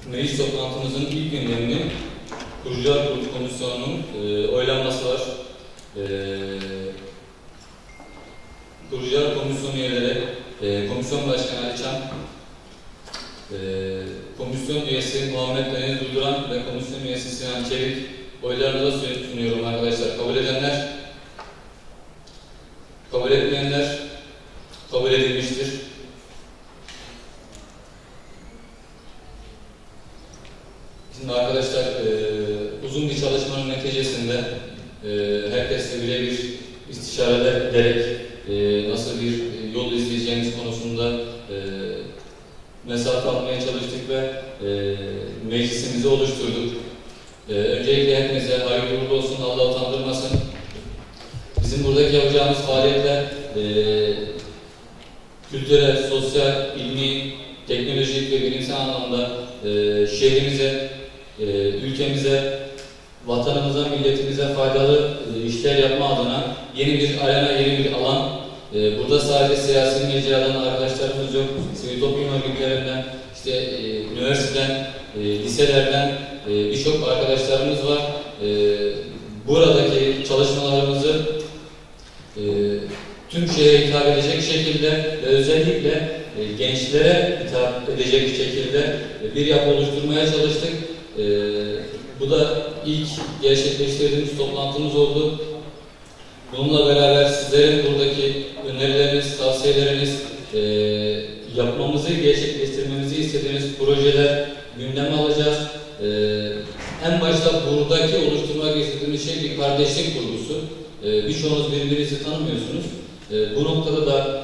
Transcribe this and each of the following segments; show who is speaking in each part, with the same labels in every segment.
Speaker 1: Meclis toplantımızın ilk gündemini Kurucular Kurulu Komisyonu'nun oylanması var. Kurucular Komisyonu üyeleri, Komisyon Başkanı Ali Çam, Komisyon Üyesi Muhammed Deniz Durduran ve Komisyon Üyesi Sinan Çevik oylarınıza sunuyorum arkadaşlar. Kabul edenler, kabul etmeyenler kabul edilmiştir. Şimdi arkadaşlar uzun bir çalışmanın neticesinde herkesle birebir istişare ederek nasıl bir yol izleyeceğimiz konusunda mesafe almaya çalıştık ve meclisimizi oluşturduk. Öncelikle hepinize hayırlı uğurlu olsun, Allah utandırmasın. Bizim buradaki yapacağımız faaliyetler kültürel, sosyal, ilmi, teknolojik ve bilimsel anlamda şehrimize, ülkemize, vatanımıza, milletimize faydalı işler yapma adına yeni bir arena, yeni bir alan. Burada sadece siyasi mecradan arkadaşlarımız yok. Sivil toplum örgütlerinden, işte üniversiteden, liselerden birçok arkadaşlarımız var. Buradaki çalışmalarımızı tüm şehre hitap edecek şekilde ve özellikle gençlere hitap edecek şekilde bir yapı oluşturmaya çalıştık. Bu da ilk gerçekleştirdiğimiz toplantımız oldu. Bununla beraber sizlerin buradaki önerileriniz, tavsiyeleriniz, yapmamızı, gerçekleştirmemizi istediğiniz projeler gündeme alacağız. En başta buradaki oluşturmak istediğimiz şey bir kardeşlik kurgusu. Birçoğunuz birbirinizi tanımıyorsunuz. Bu noktada da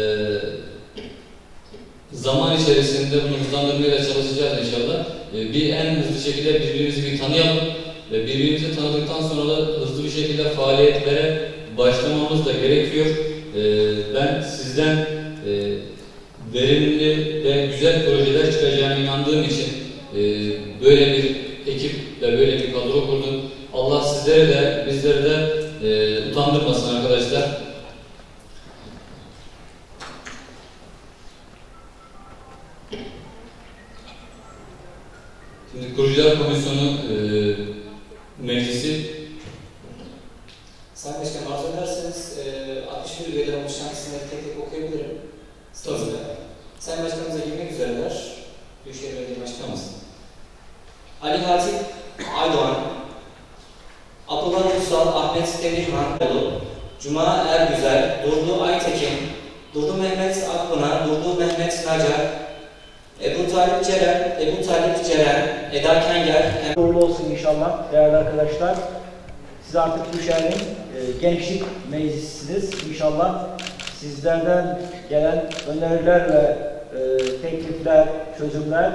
Speaker 1: zaman içerisinde bunu hızlandırmaya çalışacağız inşallah. Bir en hızlı şekilde birbirimizi bir tanıyalım ve birbirimizi tanıdıktan sonra da hızlı bir şekilde faaliyetlere başlamamız da gerekiyor. Ben sizden verimli ve güzel projeler çıkacağına inandığım için böyle bir ekip ve böyle bir kadro kurdum. Allah sizleri de bizleri de utandırmasın arkadaşlar. Şimdi Kurucular Komisyonu Meclisi.
Speaker 2: Sayın Başkanım, arzu ederseniz 61 üyeden oluşan isimleri tek tek okuyabilirim. Sırasıyla. Sayın Başkanımıza girmek üzereler. Büyükşehir Belediye Başkanımız. Ali Hatip Aydoğan, Abdullah Uysal, Ahmet Demirhan, Cuma Ergüzel, Durdu Aytekin, Durdu Mehmet Akpınar, Durdu Mehmet Nacar, Ebu Talip Ceren, Eda Kenger.
Speaker 3: Uğurlu olsun inşallah değerli arkadaşlar. Siz artık bu şehrin gençlik meclisisiniz. İnşallah sizlerden gelen öneriler ve teklifler, çözümler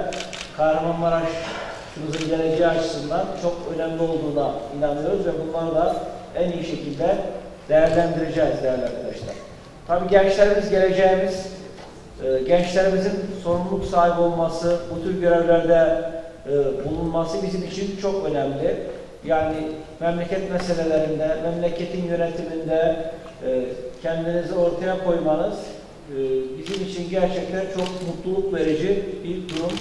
Speaker 3: Kahramanmaraş'ımızın geleceği açısından çok önemli olduğuna inanıyoruz ve bunları da en iyi şekilde değerlendireceğiz değerli arkadaşlar. Tabii gençlerimiz geleceğimiz, gençlerimizin sorumluluk sahibi olması, bu tür görevlerde bulunması bizim için çok önemli. Yani memleket meselelerinde, memleketin yönetiminde kendinizi ortaya koymanız bizim için gerçekten çok mutluluk verici bir durum.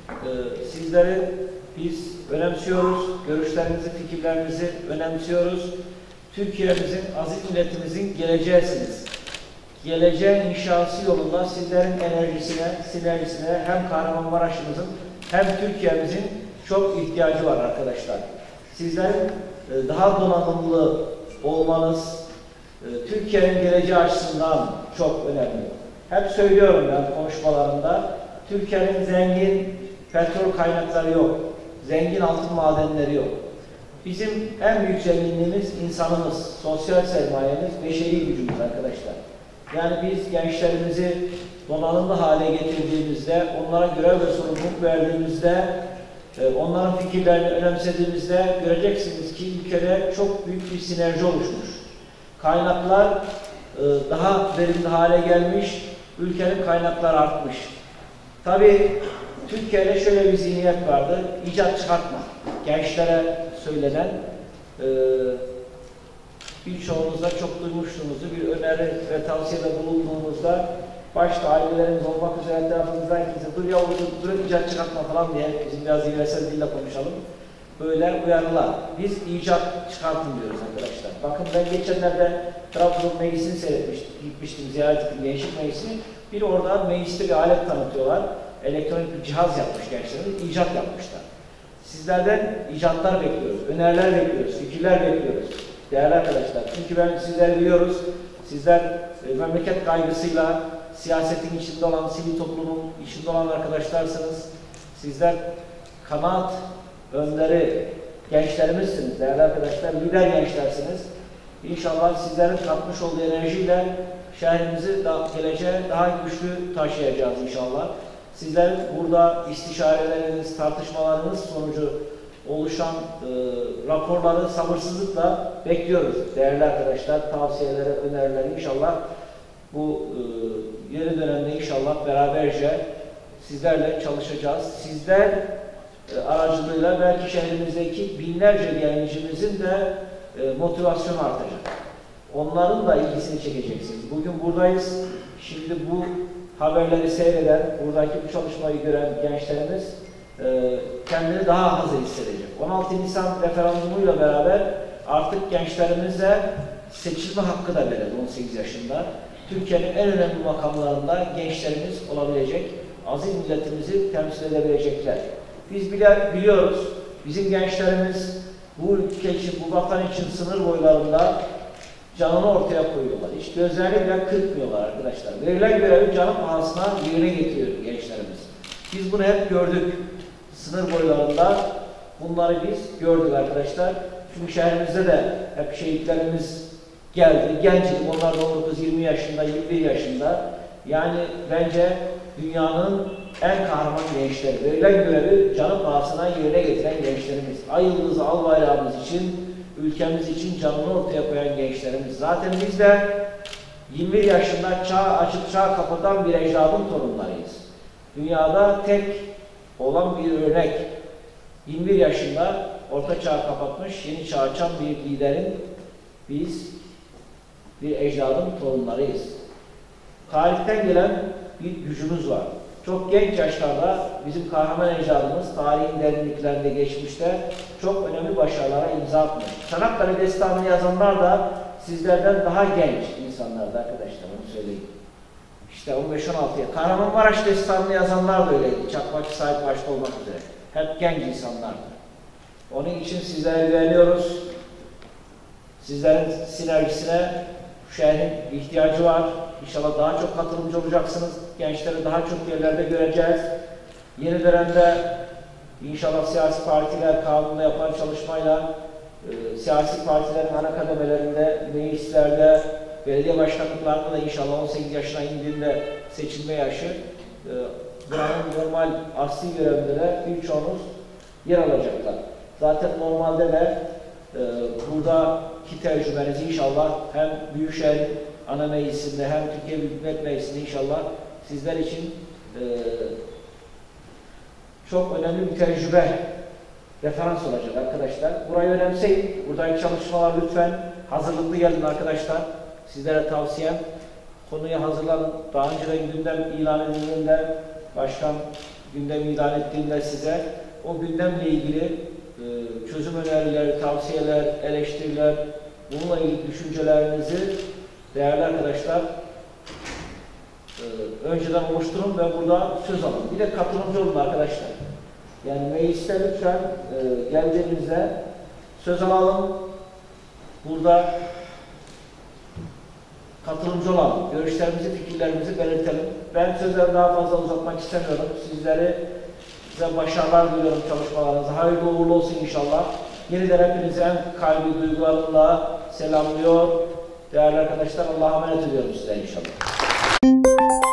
Speaker 3: Sizleri biz önemsiyoruz, görüşlerinizi, fikirlerinizi önemsiyoruz. Türkiye'mizin, aziz milletimizin geleceğisiniz. Geleceğin inşası yolunda sizlerin enerjisine, sinerjisine hem Kahramanmaraş'ımızın hem Türkiye'mizin çok ihtiyacı var arkadaşlar. Sizlerin daha donanımlı olmanız Türkiye'nin geleceği açısından çok önemli. Hep söylüyorum ben konuşmalarımda, Türkiye'nin zengin petrol kaynakları yok, zengin altın madenleri yok. Bizim en büyük zenginliğimiz insanımız, sosyal sermayemiz, beşeri gücümüz arkadaşlar. Yani biz gençlerimizi donanımlı hale getirdiğimizde, onlara görev ve sorumluluk verdiğimizde, onların fikirlerini önemsediğimizde göreceksiniz ki ülkede çok büyük bir sinerji oluşmuş. Kaynaklar daha verimli hale gelmiş, ülkenin kaynakları artmış. Tabii Türkiye'de şöyle bir zihniyet vardır, icat çıkartma. Gençlere söylenen, birçoğunuzda çok duymuşsunuzdur, bir öneri ve tavsiyede bulunduğunuzda başta ailelerimiz olmak üzere etrafımızdan kimse dur yavrum dur icat çıkartma falan diye bizim biraz zirvesel dille konuşalım. Böyle uyarılar. Biz icat çıkartın diyoruz arkadaşlar. Bakın ben geçenlerde Trabzon Meclisi'ni gitmiştim, ziyaret ettim, Gençlik Meclisi'ni. Bir orada mecliste bir alet tanıtıyorlar. Elektronik bir cihaz yapmış gençlerimiz, icat yapmışlar. Sizlerden icatlar bekliyoruz, öneriler bekliyoruz, fikirler bekliyoruz. Değerli arkadaşlar, çünkü ben sizleri biliyoruz. Sizler memleket kaygısıyla siyasetin içinde olan, sivil toplumun içinde olan arkadaşlarsınız. Sizler kanaat önderi gençlerimizsiniz değerli arkadaşlar, lider gençlersiniz. İnşallah sizlerin katmış olduğu enerjiyle şehrimizi geleceğe daha güçlü taşıyacağız inşallah. Sizlerin burada istişareleriniz, tartışmalarınız sonucu oluşan raporları sabırsızlıkla bekliyoruz değerli arkadaşlar. Tavsiyeleri, önerileri inşallah bu yeni dönemde inşallah beraberce sizlerle çalışacağız. Sizler aracılığıyla belki şehrimizdeki binlerce gencimizin de motivasyonu artacak. Onların da ilgisini çekeceksiniz. Bugün buradayız. Şimdi bu haberleri seyreden, buradaki bu çalışmayı gören gençlerimiz kendini daha hazır hissedecek. 16 Nisan referandumuyla beraber artık gençlerimize seçilme hakkı da verildi 18 yaşında. Türkiye'nin en önemli makamlarında gençlerimiz olabilecek, aziz milletimizi temsil edebilecekler. Biz biliyoruz, bizim gençlerimiz bu ülke için, bu vatan için sınır boylarında canını ortaya koyuyorlar. Hiç gözlerini bile kırpmıyorlar arkadaşlar. Verilen görevi canı pahasına yerine getiriyor gençlerimiz. Biz bunu hep gördük. Sınır boylarında bunları biz gördük arkadaşlar. Çünkü şehrimizde de hep şehitlerimiz geldi. Gencim, onlar da 19-20 yaşında, 21 yaşında. Yani bence dünyanın en kahraman gençleri. Verilen görevi canı pahasına yerine getiren gençlerimiz. Ay yıldızı al bayrağımız için, ülkemiz için canını ortaya koyan gençlerimiz. Zaten biz de 21 yaşında çağ açıp çağ kapatan bir ecdadın torunlarıyız. Dünyada tek olan bir örnek. 21 yaşında orta çağ kapatmış, yeni çağ açan bir liderin biz bir ecdadın torunlarıyız. Tarihten gelen bir gücümüz var. Çok genç yaşlarda bizim kahraman ecdadımız tarihin derinliklerinde geçmişte çok önemli başarılara imza atmış. Çanakkale Destanı'nı yazanlar da sizlerden daha genç insanlardı arkadaşlar, onu söyleyeyim. İşte 15-16'ya. Kahramanmaraş Destanı'nı yazanlar da öyleydi. Çakmakçı Sait başta olmak üzere. Hep genç insanlardı. Onun için sizlere güveniyoruz. Sizlerin sinerjisine şu şehrin ihtiyacı var. İnşallah daha çok katılımcı olacaksınız. Gençleri daha çok yerlerde göreceğiz. Yeni dönemde inşallah siyasi partiler kanunla yapılan çalışmayla siyasi partilerin ana kademelerinde, meclislerde, belediye başkanlıklarında da inşallah 18 yaşına indiğinde seçilme yaşı buranın normal asli görevinde de birçoğunuz yer alacaklar. Zaten normalde de buradaki tecrübenizi inşallah hem Büyükşehir Ana Meclisi'nde hem Türkiye Büyük Millet Meclisi'nde inşallah sizler için çok önemli bir tecrübe, referans olacak arkadaşlar. Burayı önemseyin. Buradaki çalışmalar lütfen hazırlıklı gelin arkadaşlar. Sizlere tavsiyem konuyu hazırlanın. Daha önceden gündem ilan edildiğinde, başkan gündem ilan ettiğinde size o gündemle ilgili çözüm önerileri, tavsiyeler, eleştiriler, bununla ilgili düşüncelerinizi değerli arkadaşlar önceden oluşturun ve burada söz alın. Bir de katılımcı olun arkadaşlar. Yani mecliste lütfen geldiğinizde söz alalım. Burada katılımcı olalım. Görüşlerimizi, fikirlerimizi belirtelim. Ben sözleri daha fazla uzatmak istemiyorum. Size başarılar diliyorum çalışmalarınıza. Hayırlı uğurlu olsun inşallah. Yeniden hepinize en kalbi duygularımla selamlıyor. Değerli arkadaşlar Allah'a emanet ediyorum sizden inşallah.